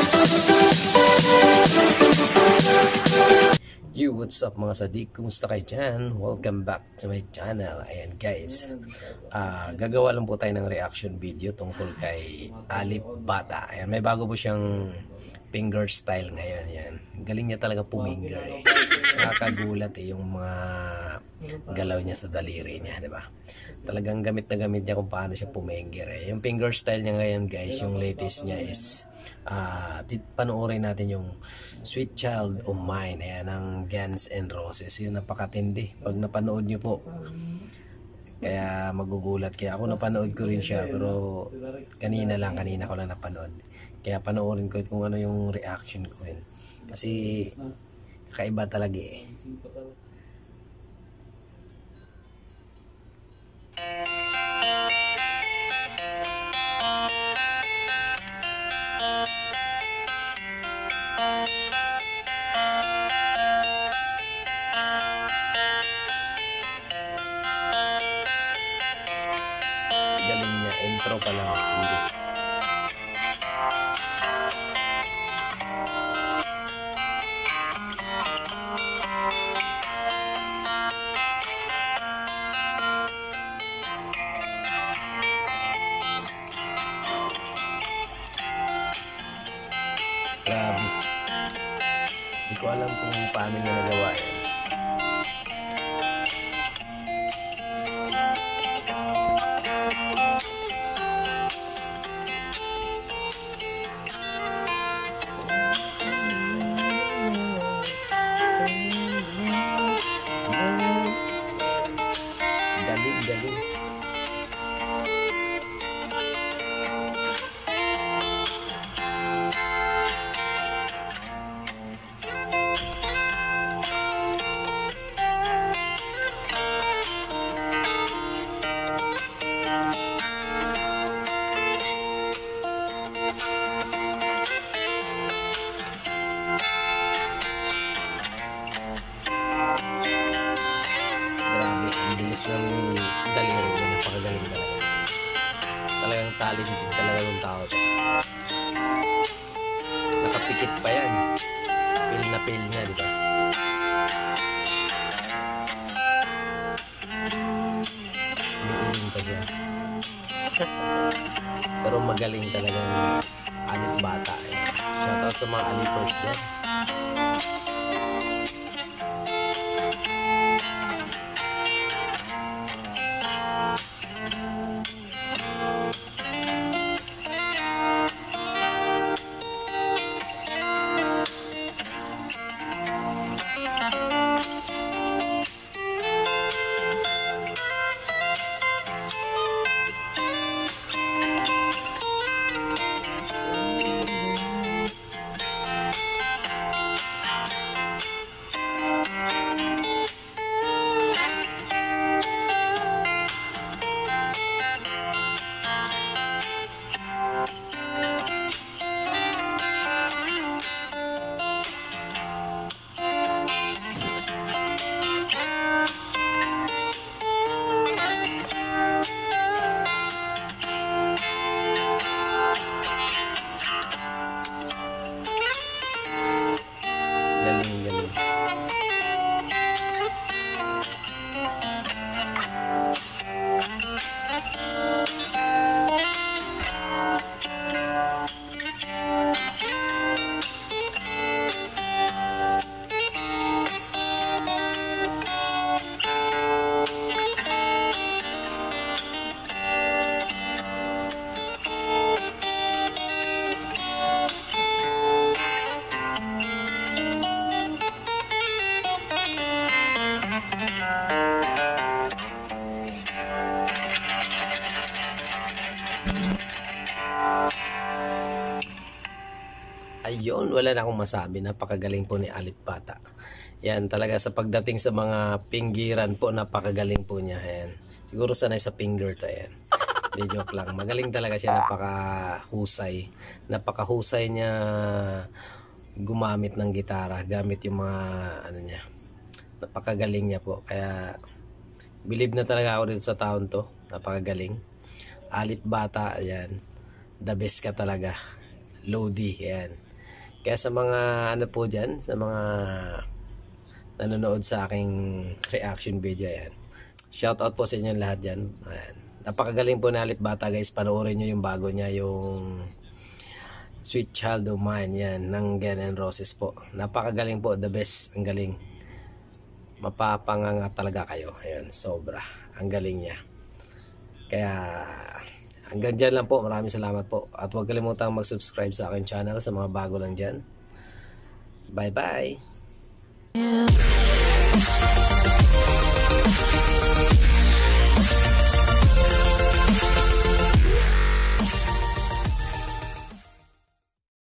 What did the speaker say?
Yo, what's up mga sadik? Kumusta kayo dyan? Welcome back to my channel. Ayan guys, gagawa lang po tayo ng reaction video tungkol kay Alipbata. Ayan, may bago po siyang fingerstyle ngayon. Ayan, galing niya talaga puminger eh. Nakakagulat eh yung mga galaw niya sa daliri niya, di ba? Talagang gamit na gamit niya kung paano siya puminger eh. Yung fingerstyle niya ngayon guys, yung latest niya is panoorin natin yung Sweetchildomine, ayan, ng Gunsnroses. Yun, napakatindi pag napanood nyo po, kaya magugulat. Kaya ako napanood ko rin siya, pero kanina ko lang napanood, kaya panoorin ko kung ano yung reaction ko yun, kasi kakaiba talaga eh. Galing niya, intro pa lang. Grabe. Hindi ko alam kung paano niya nagawa yan. Galing. Bilis ng daliri niya, napakagaling talaga. Talagang talented talaga yung tao siya. Nakapikit pa yan. Feel na feel niya, di ba? Umiiling pa siya. Pero magaling talagang Alipbata. Shoutout sa mga Alipers dyan. Galing. Ayun, wala na akong masabi. Napakagaling po ni Alipbata. Yan, talaga sa pagdating sa mga pinggiran po, napakagaling po niya. Ayan. Siguro sanay sa finger to. Ayan. Di joke lang. Magaling talaga siya, napakahusay. Napakahusay niya gumamit ng gitara, gamit yung mga ano niya. Napakagaling niya po. Kaya believe na talaga ako dito sa taon to. Napakagaling. Alipbata, ayan. The best ka talaga. Lodi, ayan. Kaya sa mga ano po dyan, sa mga nanonood sa aking reaction video, yan, shout out po sa inyo lahat dyan. Ayan. Napakagaling po na Alipbata guys, panoorin nyo yung bago niya, yung Sweetchildomine, yan, ng Gunsnroses po. Napakagaling po, the best, ang galing. Mapapanganga talaga kayo. Ayan, sobra, ang galing niya. Kaya hanggang dyan lang po, maraming salamat po. At huwag kalimutang mag-subscribe sa aking channel sa mga bago lang dyan. Bye bye.